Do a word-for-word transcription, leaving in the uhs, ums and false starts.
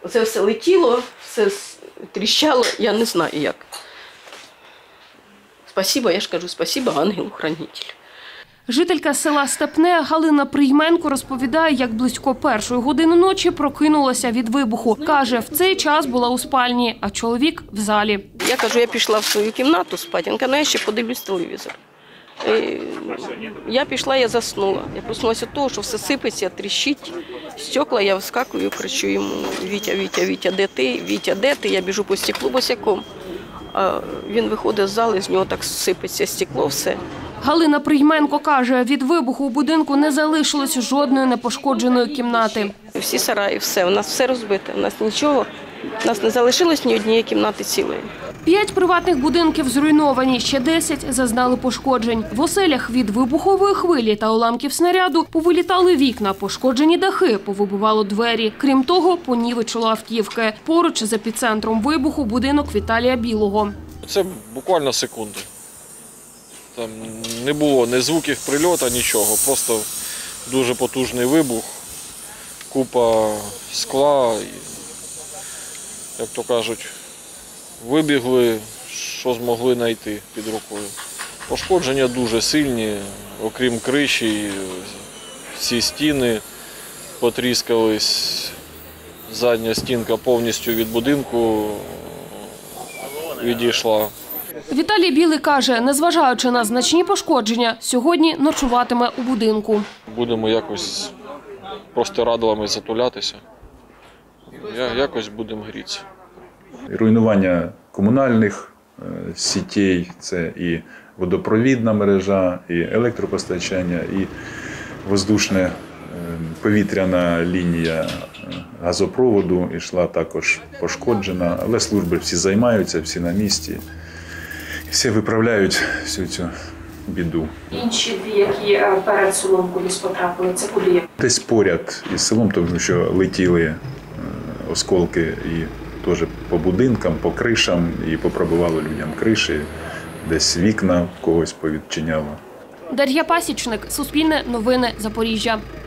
Оце все летіло, все тріщало, я не знаю як. Спасибо, я ж кажу, спасибо ангелу-хранителю. Жителька села Степне Галина Прийменко розповідає, як близько першої години ночі прокинулася від вибуху. Каже, в цей час була у спальні, а чоловік – в залі. Я кажу, я пішла в свою кімнату спати, він каже, ну я ще подивлюсь телевізор. І я пішла, я заснула. Я проснулася від того, що все сипеться, тріщить, стекла, я вискакую, кричу йому: Вітя, Вітя, Вітя, де ти? Вітя, де ти? Я біжу по стеклу босяком. А він виходить з зали, з нього так сипеться стекло, все. Галина Прийменко каже, від вибуху у будинку не залишилось жодної непошкодженої кімнати. Всі сараї, все, у нас все розбите, у нас нічого, у нас не залишилось ні однієї кімнати цілої. П'ять приватних будинків зруйновані, ще десять зазнали пошкоджень. В оселях від вибухової хвилі та уламків снаряду повилітали вікна, пошкоджені дахи, повибивало двері. Крім того, понівечило автівки. Поруч з епіцентром вибуху будинок Віталія Білого. Це буквально секунди. Там не було ні звуків прильоту, нічого. Просто дуже потужний вибух, купа скла, як то кажуть, вибігли, що змогли знайти під рукою. Пошкодження дуже сильні, окрім криші, всі стіни потріскались, задня стінка повністю від будинку відійшла. Віталій Білий каже, незважаючи на значні пошкодження, сьогодні ночуватиме у будинку. Будемо якось просто радилами затулятися, якось будемо грітися. Руйнування комунальних сітей, це і водопровідна мережа, і електропостачання, і воздушна повітряна лінія газопроводу йшла також пошкоджена. Але служби всі займаються, всі на місці, всі виправляють всю цю біду. Інші дві, які перед селом кудись потрапили, це куди? Десь поряд із селом, тому що летіли осколки і теж по будинкам, по кришам, і попробувало людям криші, десь вікна когось повідчиняло. Дар'я Пасічник, Суспільне новини, Запоріжжя.